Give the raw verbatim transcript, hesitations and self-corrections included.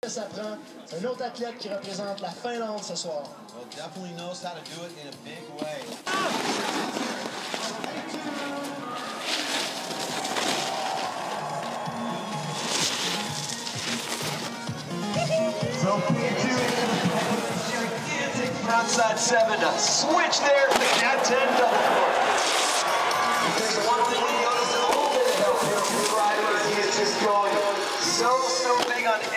Ça prend un autre athlète qui représente la Finlande ce soir. Well, definitely knows how to do it in a big way. So P two gigantic frontside seven to switch there to the cat ten double foot. There's one thing we noticed a little bit of help here from Ryder. He is just going so, so big on